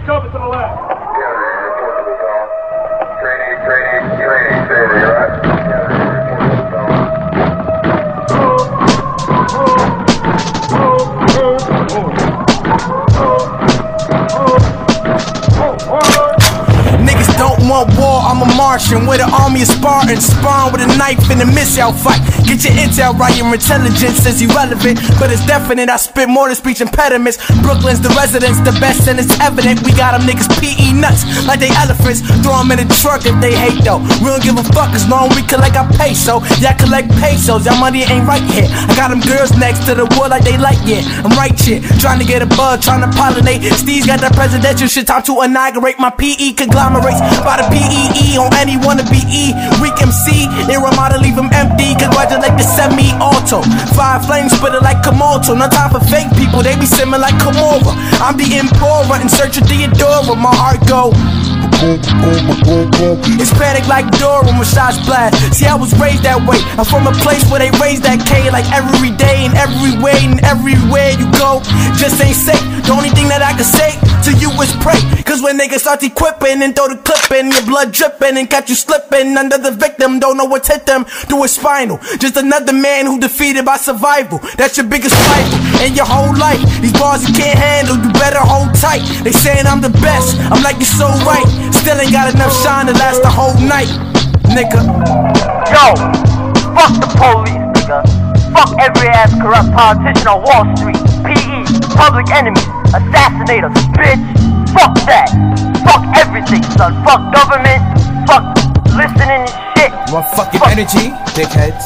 Shove it to the left. Training, you're right. Niggas don't want war, I'm a Martian with an army of Spartans. Spawn with a knife in a missile fight. Get your intel right, your intelligence is irrelevant, but it's definite. I spit more than speech impediments. Brooklyn's the residence, the best, and it's evident. We got them niggas PE nuts like they elephants. Throw them in the truck if they hate though. We don't give a fuck as long as we collect our peso. Y'all collect pesos, y'all money ain't right here. I got them girls next to the wood like they like it. I'm right shit, trying to get a bug, trying to pollinate. Steve's got that presidential shit, time to inaugurate my PE conglomerates. By the PEE on any wannabe E. Weak MC, they remind to leave them empty. Congratulate the semi-auto. Fire flames spitter like Komodo. No time for fake people, they be simming like Komora. I'm the Empora in search of Theodora. My heart go. It's panic like Dora when shots blast. See, I was raised that way. I'm from a place where they raise that K like every day and every way and everywhere you go. Just ain't safe. The only thing that I can say to you is pray. Cause when niggas start equipping and throw the clip in, your blood dripping and catch you slipping under the victim, don't know what's hit them through his spinal. Just another man who defeated by survival. That's your biggest rival in your whole life. These bars you can't handle, you better hold tight. They saying I'm the best, I'm like you're so right. Still ain't got enough shine to last the whole night, nigga. Yo, fuck the police, nigga. Fuck every ass corrupt politician on Wall Street. PE, public enemies, assassinators, bitch. Fuck that. Fuck everything, son. Fuck government. Fuck listening and shit. Want fucking energy, dickheads?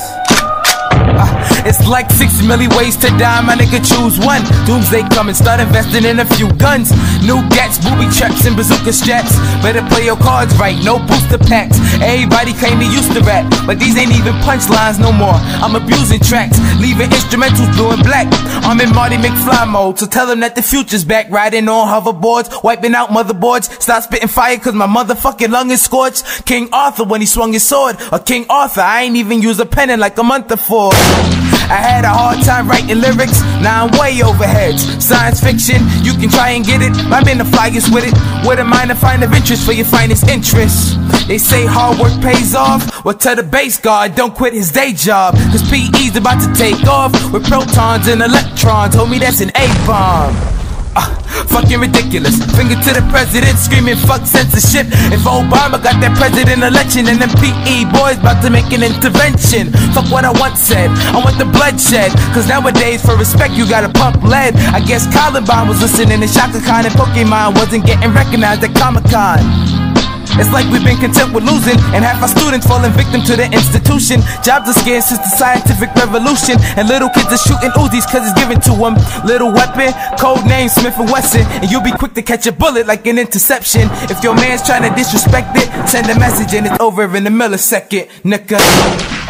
It's like 6 million ways to die, my nigga, choose one. Doomsday coming, start investing in a few guns. New gats, booby traps, and bazooka straps. Better play your cards right, no booster packs. Everybody claim they used to rap, but these ain't even punchlines no more. I'm abusing tracks, leaving instrumentals blue and black. I'm in Marty McFly mode, so tell them that the future's back. Riding on hoverboards, wiping out motherboards. Stop spitting fire cause my motherfucking lung is scorched. King Arthur when he swung his sword, or King Arthur, I ain't even use a pen in like a month before. I had a hard time writing lyrics, now I'm way over heads. Science fiction, you can try and get it, I'm in the flyers with it. With a mind to find of interest for your finest interests. They say hard work pays off, well tell the base guard don't quit his day job. Cause PE's about to take off with protons and electrons. Homie, that's an A-bomb. Fucking ridiculous. Finger to the president, screaming fuck censorship. If Obama got that president election, and them PE boys about to make an intervention. Fuck what I once said, I want the bloodshed. Cause nowadays for respect you gotta pump lead. I guess Columbine was listening to Shaka Khan, and Pokemon wasn't getting recognized at Comic-Con. It's like we've been content with losing, and half our students falling victim to the institution. Jobs are scarce since the scientific revolution, and little kids are shooting Uzis cause it's given to them. Little weapon, code name Smith & Wesson, and you'll be quick to catch a bullet like an interception. If your man's trying to disrespect it, send a message and it's over in a millisecond, nigga.